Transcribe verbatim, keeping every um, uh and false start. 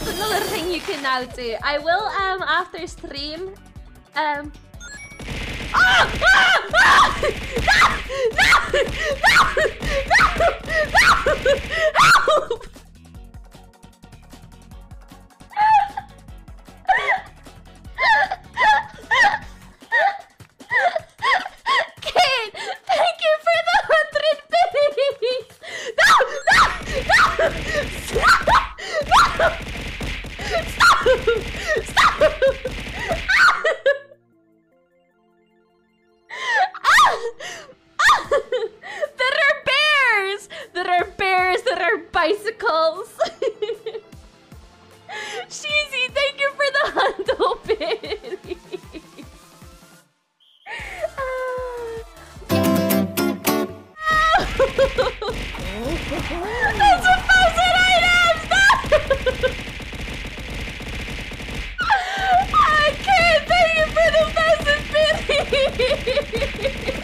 that's another thing you can now do. I will, um, after stream, um... Oh! Ah! Ah! No! No! No! No! No! Help! Kate, thank you for the hundred biddies! No! No! No! Stop! Stop! Stop! There are bears! There are bears! There are bicycles! Sheezy, thank you for the hundo biddies! That's a thousand items! No! I can't thank you for the thousand biddies!